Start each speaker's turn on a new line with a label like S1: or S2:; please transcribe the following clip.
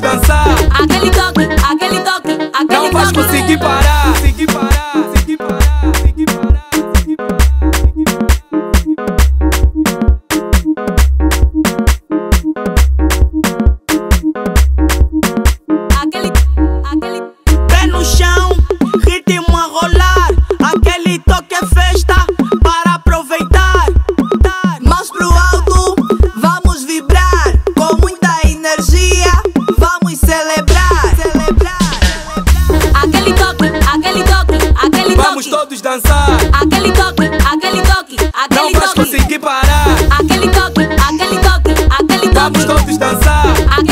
S1: dançar.
S2: Aquele toque, aquele toque, aquele
S1: Não vais
S2: toque.
S1: conseguir parar. Conseguir parar, conseguir parar, conseguir parar, conseguir parar.
S2: Aquele
S3: Pé no chão, ritmo a rolar. Aquele toque é festa para aproveitar. Mãos pro alto, vamos vibrar. Com muita energia, vamos celebrar.
S2: aquele toque, aquele toque, aquele
S1: Vamos
S2: toque.
S1: todos dançar.
S2: Aquele toque, aquele toque,
S1: Não
S2: aquele
S1: vais
S2: toque.
S1: conseguir parar.
S2: Aquele toque, aquele toque, aquele
S1: Vamos
S2: toque.
S1: todos dançar.